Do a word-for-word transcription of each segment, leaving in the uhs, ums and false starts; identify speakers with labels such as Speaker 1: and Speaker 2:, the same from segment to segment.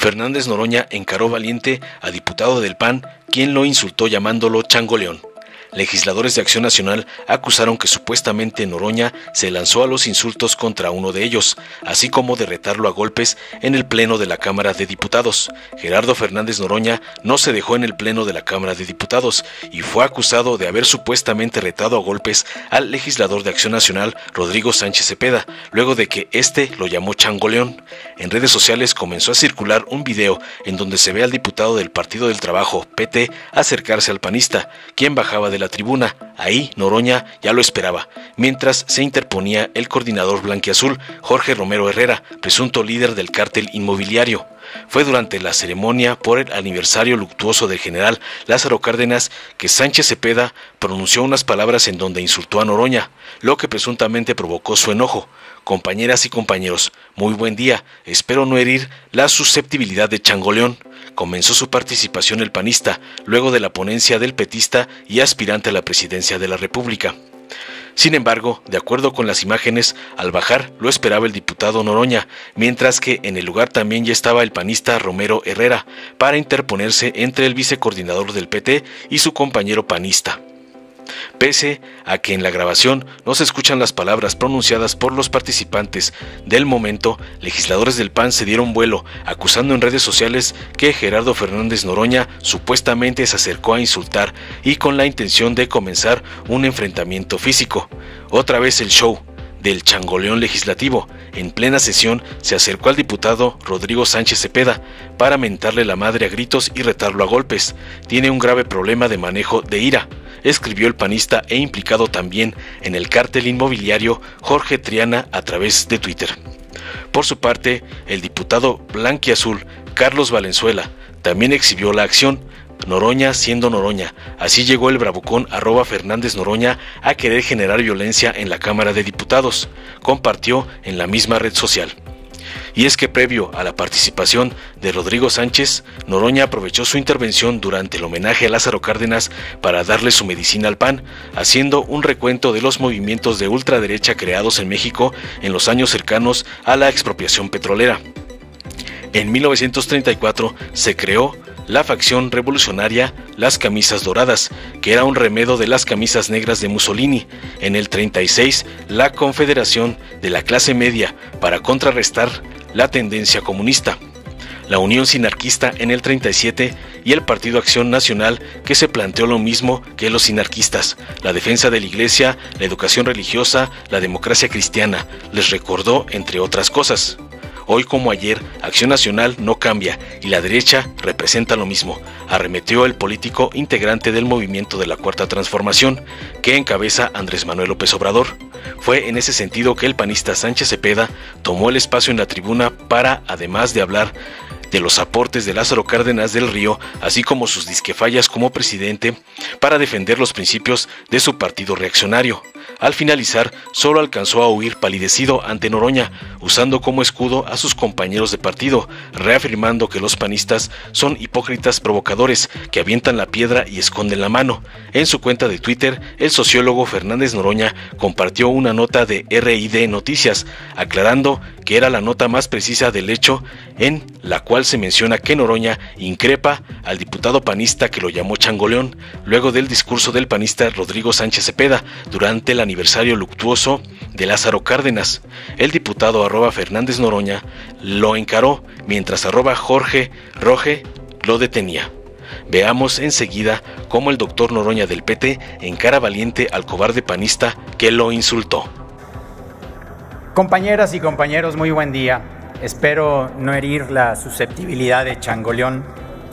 Speaker 1: Fernández Noroña encaró valiente a diputado del P A N, quien lo insultó llamándolo changoleón. Legisladores de Acción Nacional acusaron que supuestamente Noroña se lanzó a los insultos contra uno de ellos, así como de retarlo a golpes en el Pleno de la Cámara de Diputados. Gerardo Fernández Noroña no se dejó en el Pleno de la Cámara de Diputados y fue acusado de haber supuestamente retado a golpes al legislador de Acción Nacional, Rodrigo Sánchez Cepeda, luego de que éste lo llamó changoleón. En redes sociales comenzó a circular un video en donde se ve al diputado del Partido del Trabajo, P T, acercarse al panista, quien bajaba de la tribuna. Ahí Noroña ya lo esperaba, mientras se interponía el coordinador blanquiazul, Jorge Romero Herrera, presunto líder del cártel inmobiliario. Fue durante la ceremonia por el aniversario luctuoso del general Lázaro Cárdenas que Sánchez Cepeda pronunció unas palabras en donde insultó a Noroña, lo que presuntamente provocó su enojo. Compañeras y compañeros, muy buen día, espero no herir la susceptibilidad de changoleón. Comenzó su participación el panista, luego de la ponencia del petista y aspirante a la presidencia de la República. Sin embargo, de acuerdo con las imágenes, al bajar lo esperaba el diputado Noroña, mientras que en el lugar también ya estaba el panista Romero Herrera, para interponerse entre el vicecoordinador del P T y su compañero panista. Pese a que en la grabación no se escuchan las palabras pronunciadas por los participantes del momento, legisladores del P A N se dieron vuelo, acusando en redes sociales que Gerardo Fernández Noroña supuestamente se acercó a insultar y con la intención de comenzar un enfrentamiento físico. Otra vez el show del changoleón legislativo. En plena sesión se acercó al diputado Rodrigo Sánchez Cepeda para mentarle la madre a gritos y retarlo a golpes. Tiene un grave problema de manejo de ira, escribió el panista e implicado también en el cártel inmobiliario Jorge Triana a través de Twitter. Por su parte, el diputado blanquiazul Carlos Valenzuela también exhibió la acción. Noroña siendo Noroña, así llegó el bravucón arroba Fernández Noroña a querer generar violencia en la Cámara de Diputados, compartió en la misma red social. Y es que previo a la participación de Rodrigo Sánchez, Noroña aprovechó su intervención durante el homenaje a Lázaro Cárdenas para darle su medicina al P A N, haciendo un recuento de los movimientos de ultraderecha creados en México en los años cercanos a la expropiación petrolera. En mil novecientos treinta y cuatro se creó la facción revolucionaria Las Camisas Doradas, que era un remedo de las camisas negras de Mussolini. En el treinta y seis, la Confederación de la Clase Media, para contrarrestar la tendencia comunista. La Unión Sinarquista en el treinta y siete y el Partido Acción Nacional, que se planteó lo mismo que los sinarquistas, la defensa de la Iglesia, la educación religiosa, la democracia cristiana, les recordó entre otras cosas. Hoy como ayer, Acción Nacional no cambia y la derecha representa lo mismo, arremetió el político integrante del movimiento de la Cuarta Transformación, que encabeza Andrés Manuel López Obrador. Fue en ese sentido que el panista Sánchez Cepeda tomó el espacio en la tribuna para, además de hablar de los aportes de Lázaro Cárdenas del Río, así como sus disquefallas como presidente, para defender los principios de su partido reaccionario. Al finalizar, solo alcanzó a huir palidecido ante Noroña, usando como escudo a sus compañeros de partido, reafirmando que los panistas son hipócritas provocadores que avientan la piedra y esconden la mano. En su cuenta de Twitter, el sociólogo Fernández Noroña compartió una nota de R I D Noticias, aclarando que era la nota más precisa del hecho, en la cual se menciona que Noroña increpa al diputado panista que lo llamó changoleón, luego del discurso del panista Rodrigo Sánchez Cepeda durante el aniversario luctuoso de Lázaro Cárdenas. El diputado arroba Fernández Noroña lo encaró, mientras arroba Jorge Roge lo detenía. Veamos enseguida cómo el doctor Noroña del P T encara valiente al cobarde panista que lo insultó.
Speaker 2: Compañeras y compañeros, muy buen día. Espero no herir la susceptibilidad de changoleón.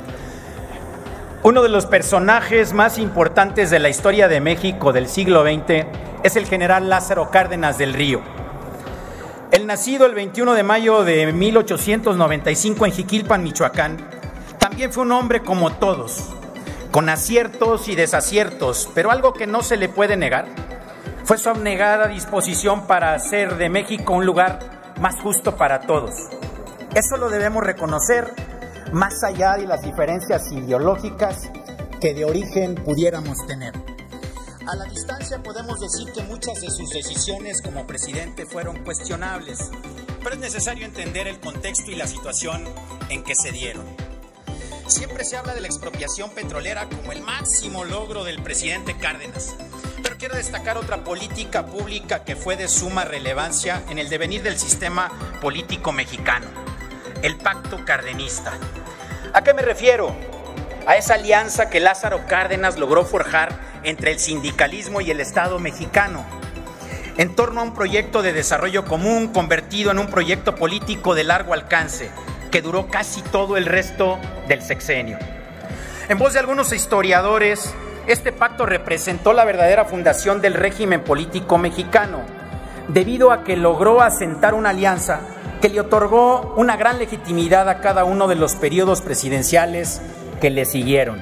Speaker 2: Uno de los personajes más importantes de la historia de México del siglo veinte es el general Lázaro Cárdenas del Río. El nacido el veintiuno de mayo de mil ochocientos noventa y cinco en Jiquilpan, Michoacán, también fue un hombre como todos, con aciertos y desaciertos, pero algo que no se le puede negar fue su abnegada disposición para hacer de México un lugar más justo para todos. Eso lo debemos reconocer más allá de las diferencias ideológicas que de origen pudiéramos tener. A la distancia podemos decir que muchas de sus decisiones como presidente fueron cuestionables, pero es necesario entender el contexto y la situación en que se dieron. Siempre se habla de la expropiación petrolera como el máximo logro del presidente Cárdenas, pero quiero destacar otra política pública que fue de suma relevancia en el devenir del sistema político mexicano: el pacto cardenista. ¿A qué me refiero? A esa alianza que Lázaro Cárdenas logró forjar entre el sindicalismo y el Estado mexicano, en torno a un proyecto de desarrollo común convertido en un proyecto político de largo alcance, que duró casi todo el resto del sexenio. En voz de algunos historiadores, este pacto representó la verdadera fundación del régimen político mexicano, debido a que logró asentar una alianza que le otorgó una gran legitimidad a cada uno de los periodos presidenciales que le siguieron.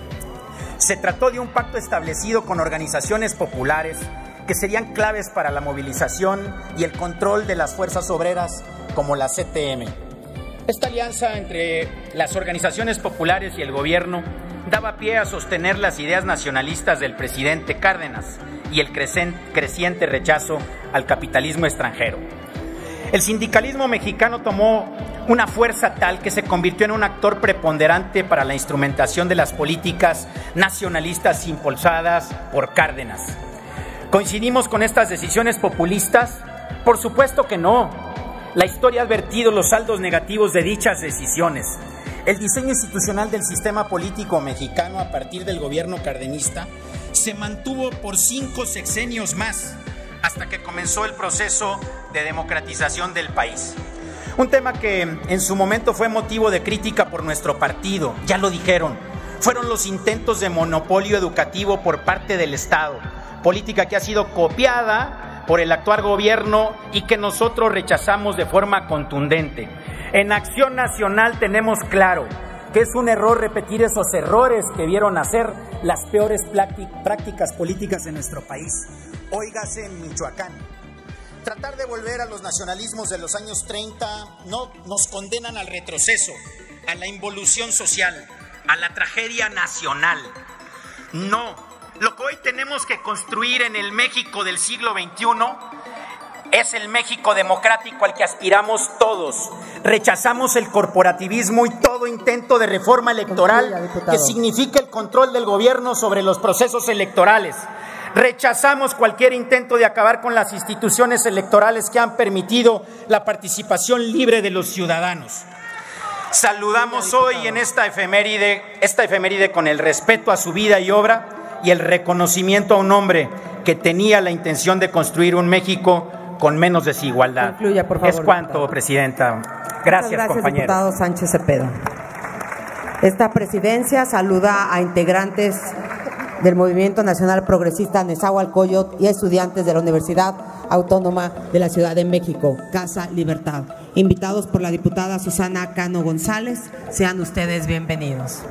Speaker 2: Se trató de un pacto establecido con organizaciones populares que serían claves para la movilización y el control de las fuerzas obreras como la C T M. Esta alianza entre las organizaciones populares y el gobierno daba pie a sostener las ideas nacionalistas del presidente Cárdenas y el creciente rechazo al capitalismo extranjero. El sindicalismo mexicano tomó una fuerza tal que se convirtió en un actor preponderante para la instrumentación de las políticas nacionalistas impulsadas por Cárdenas. ¿Coincidimos con estas decisiones populistas? Por supuesto que no. La historia ha advertido los saldos negativos de dichas decisiones. El diseño institucional del sistema político mexicano a partir del gobierno cardenista se mantuvo por cinco sexenios más, hasta que comenzó el proceso de democratización del país. Un tema que en su momento fue motivo de crítica por nuestro partido, ya lo dijeron, fueron los intentos de monopolio educativo por parte del Estado, política que ha sido copiada por el actual gobierno y que nosotros rechazamos de forma contundente. En Acción Nacional tenemos claro que es un error repetir esos errores que vieron hacer las peores prácticas políticas en nuestro país. Óigase en Michoacán. Tratar de volver a los nacionalismos de los años treinta no nos condenan al retroceso, a la involución social, a la tragedia nacional. No, lo que hoy tenemos que construir en el México del siglo veintiuno es el México democrático al que aspiramos todos. Rechazamos el corporativismo y todo intento de reforma electoral que signifique el control del gobierno sobre los procesos electorales. Rechazamos cualquier intento de acabar con las instituciones electorales que han permitido la participación libre de los ciudadanos. Saludamos hoy en esta efeméride, esta efeméride con el respeto a su vida y obra y el reconocimiento a un hombre que tenía la intención de construir un México con menos desigualdad.
Speaker 3: Concluya, por favor,
Speaker 2: es cuanto,
Speaker 3: diputado.
Speaker 2: Presidenta. Gracias,
Speaker 3: gracias,
Speaker 2: compañeros.
Speaker 3: Diputado Sánchez Cepeda. Esta presidencia saluda a integrantes del Movimiento Nacional Progresista Nezahualcóyotl y a estudiantes de la Universidad Autónoma de la Ciudad de México, Casa Libertad. Invitados por la diputada Susana Cano González, sean ustedes bienvenidos.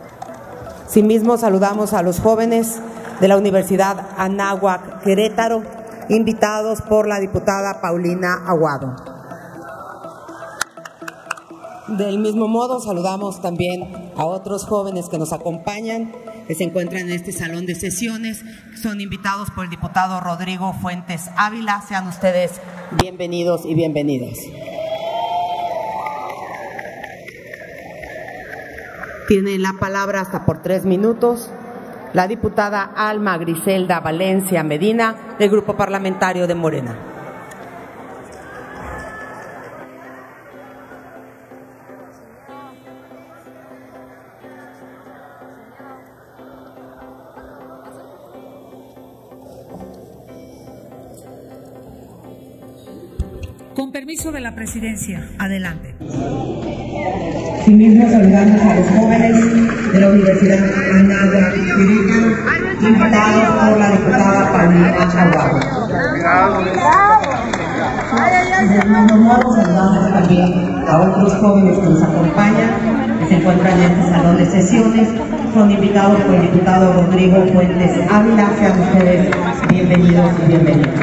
Speaker 3: Asimismo, saludamos a los jóvenes de la Universidad Anáhuac Querétaro, invitados por la diputada Paulina Aguado. Del mismo modo, saludamos también a otros jóvenes que nos acompañan, que se encuentran en este salón de sesiones. Son invitados por el diputado Rodrigo Fuentes Ávila. Sean ustedes bienvenidos y bienvenidas. Tiene la palabra hasta por tres minutos la diputada Alma Griselda Valencia Medina, del Grupo Parlamentario de Morena.
Speaker 4: Con permiso de la presidencia, adelante.
Speaker 3: Asimismo, saludamos a los jóvenes de la Universidad Anáhuac Querétaro, invitados por la diputada Paulina Aguado. Del mismo modo, saludamos también a otros jóvenes que nos acompañan, que se encuentran en este salón de sesiones. Son invitados por el diputado Rodrigo Fuentes Ávila. Sean ustedes bienvenidos y bienvenidos.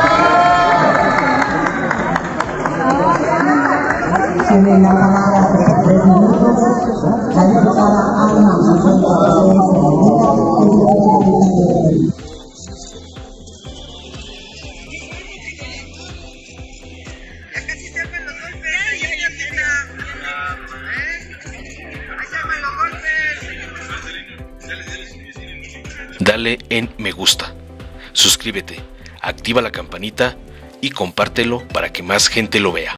Speaker 3: Tiene la palabra por tres minutos la diputada Alma Griselda Valencia Medina.
Speaker 1: dale en me gusta, suscríbete, activa la campanita y compártelo para que más gente lo vea.